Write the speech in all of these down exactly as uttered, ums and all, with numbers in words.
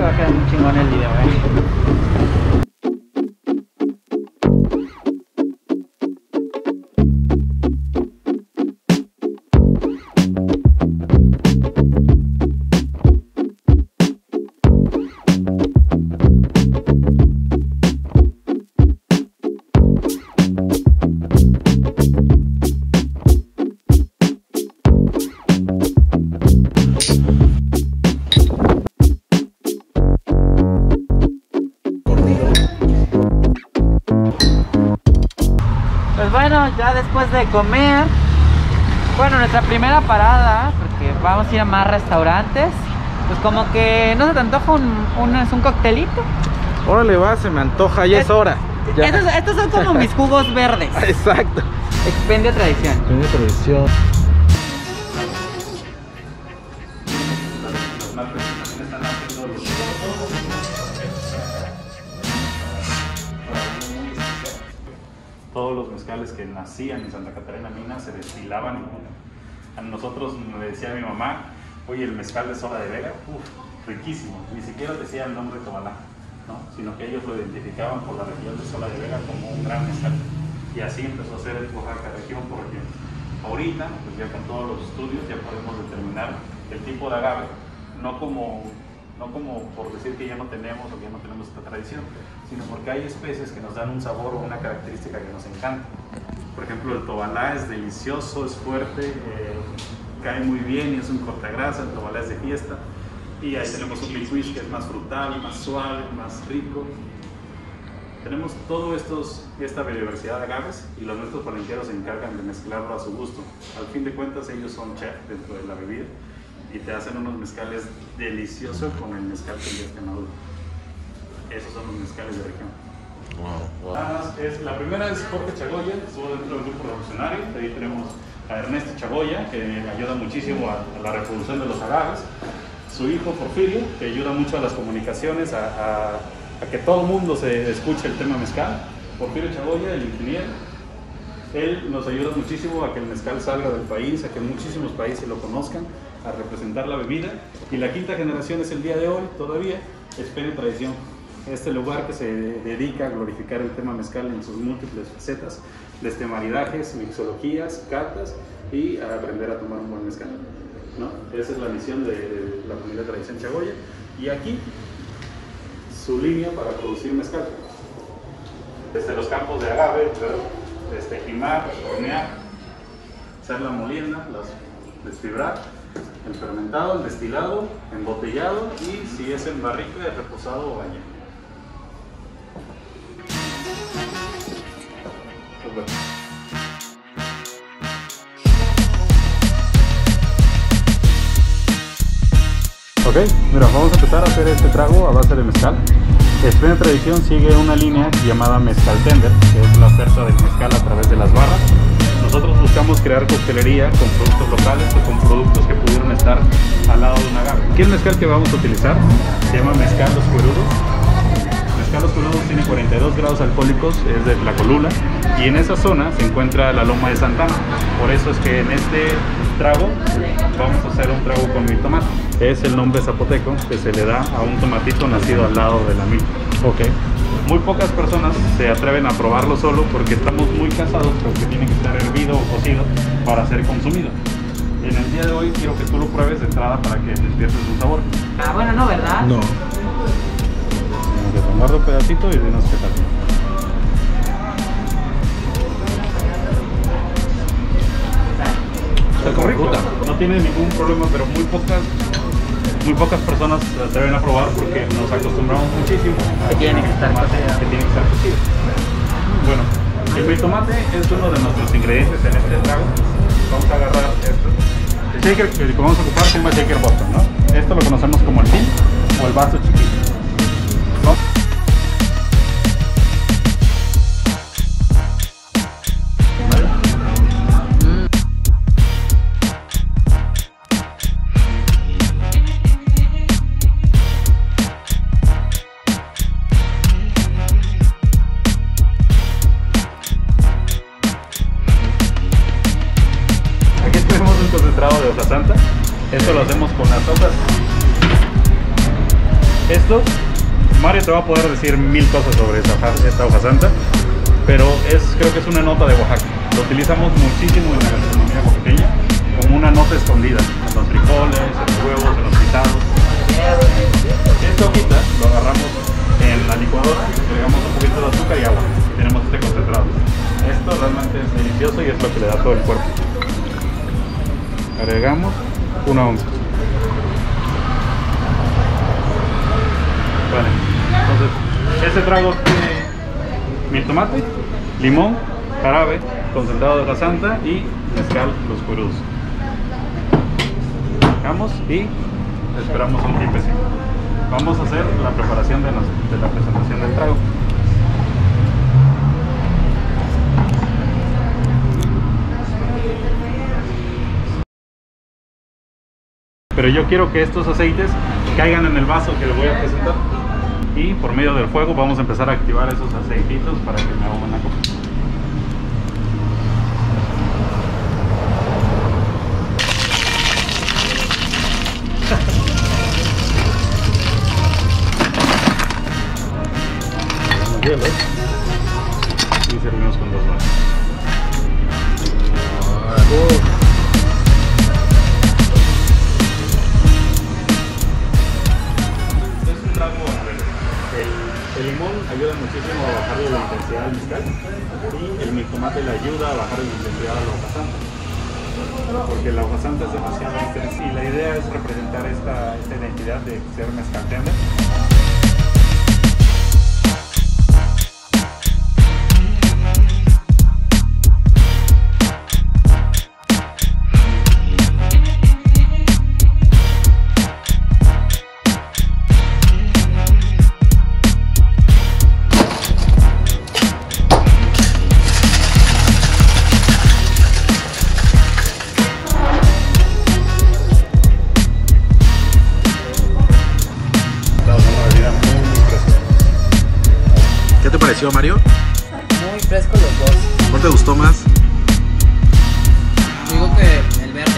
va a quedar muy chingón el video, eh. Pues bueno, ya después de comer, bueno, nuestra primera parada, porque vamos a ir a más restaurantes, pues como que no se te antoja un, un, un coctelito. Órale, va, se me antoja, ya es, es hora. Ya. Estos, estos son como mis jugos verdes. Exacto. Expendio Tradición. Expendio Tradición. Todos los mezcales que nacían en Santa Catarina Mina se destilaban. A nosotros me decía mi mamá, oye, el mezcal de Sola de Vega, uff, riquísimo. Ni siquiera decía el nombre Tobalá, ¿no? Sino que ellos lo identificaban por la región de Sola de Vega como un gran mezcal. Y así empezó a ser el Oaxaca, región por región. Ahorita, pues ya con todos los estudios, ya podemos determinar el tipo de agave, no como, no como por decir que ya no tenemos o que ya no tenemos esta tradición, sino porque hay especies que nos dan un sabor o una característica que nos encanta. Por ejemplo, el Tobalá es delicioso, es fuerte, eh, cae muy bien y es un cortagrasa. El Tobalá es de fiesta. Y ahí tenemos un Picuich que es más frutal, más suave, más rico. Tenemos todo estos, esta biodiversidad de agaves y los nuestros palenqueros se encargan de mezclarlo a su gusto. Al fin de cuentas, ellos son chef dentro de la bebida y te hacen unos mezcales deliciosos con el mezcal que ya esté maduro. Esos son los mezcales de región. Wow, wow. Es, la primera es Jorge Chagoya, estuvo dentro del grupo revolucionario. Ahí tenemos a Ernesto Chagoya, que ayuda muchísimo a, a la reproducción de los agaves. Su hijo Porfirio, que ayuda mucho a las comunicaciones, a, a, a que todo el mundo se escuche el tema mezcal. Porfirio Chagoya, el ingeniero, él nos ayuda muchísimo a que el mezcal salga del país, a que muchísimos países lo conozcan, a representar la bebida. Y la quinta generación es el día de hoy, todavía, Expendio Tradición. Este lugar que se dedica a glorificar el tema mezcal en sus múltiples facetas, desde maridajes, mixologías, catas y a aprender a tomar un buen mezcal, ¿no? Esa es la misión de, de la comunidad Tradición Chagoya. Y aquí, su línea para producir mezcal. Desde los campos de agave, desde jimar, hornear, hacer la molienda, las, desfibrar, el fermentado, el destilado, embotellado y si es en barrica, reposado o bañado. Ok, mira, vamos a empezar a hacer este trago a base de mezcal. Expendio Tradición sigue una línea llamada Mezcal Tender, que es la oferta del mezcal a través de las barras. Nosotros buscamos crear coctelería con productos locales o con productos que pudieron estar al lado de un agave. Aquí el mezcal que vamos a utilizar se llama Mezcal Los Cuerudos. Mezcal Los Cuerudos tiene cuarenta y dos grados alcohólicos, es de Tlacolula, y en esa zona se encuentra la Loma de Santana. Por eso es que en este trago vamos a hacer un trago con mil tomate. Es el nombre zapoteco que se le da a un tomatito nacido al lado de la mil. Ok. Muy pocas personas se atreven a probarlo solo porque estamos muy casados con que tiene que estar hervido o cocido para ser consumido. En el día de hoy quiero que tú lo pruebes de entrada para que despiertes un sabor. Ah, bueno, no, ¿verdad? No. Tenemos que tomarlo un pedacito y dinos qué tal. Está como fruta. No tiene ningún problema, pero muy pocas muy pocas personas se atreven a probar porque nos acostumbramos muchísimo que tiene que estar cocido. Que tiene que estar cocido. Bueno, el jitomate es uno de nuestros ingredientes en este trago. Vamos a agarrar esto. El shaker que vamos a ocupar se llama shaker Boston, ¿no? Esto lo conocemos como el tin o el vaso chiquito. ¿No? Concentrado de hoja santa. Esto lo hacemos con las hojas Esto, Mario te va a poder decir mil cosas sobre esta hoja, esta hoja santa, pero es, creo que es una nota de Oaxaca. Lo utilizamos muchísimo en la gastronomía oaxaqueña, como una nota escondida, en los frijoles, en los huevos, en los guisados. Esta hojita lo agarramos en la licuadora, le agregamos un poquito de azúcar y agua, y tenemos este concentrado. Esto realmente es delicioso y es lo que le da todo el cuerpo. Agregamos una onza. Vale, entonces este trago tiene mil tomate, limón, jarabe, concentrado de hoja santa y mezcal los cuerudos. Sacamos y esperamos un tiempecito. Vamos a hacer la preparación de, nos, de la presentación del trago. Pero yo quiero que estos aceites caigan en el vaso que les voy a presentar. Y por medio del fuego vamos a empezar a activar esos aceititos para que me hagan una copa. Y servimos con dos vasos. Es un trago verde. El, el limón ayuda muchísimo a bajarle la intensidad al mezcal y el mictomate le ayuda a bajar la intensidad a la hoja santa, porque la hoja santa es demasiado intensa y la idea es representar esta, esta identidad de ser mezcal tender. ¿Qué te pareció, Mario? Muy fresco los dos. ¿Cuál te gustó más? Digo que el verde.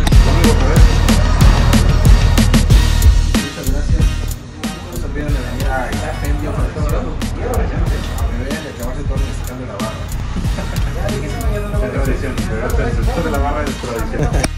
Muchas gracias. No se olviden de venir a Expendio Producción. Me vean y acabarse todo el mezcal de la barra. Es tradición, de verdad, esto de la barra es tradición.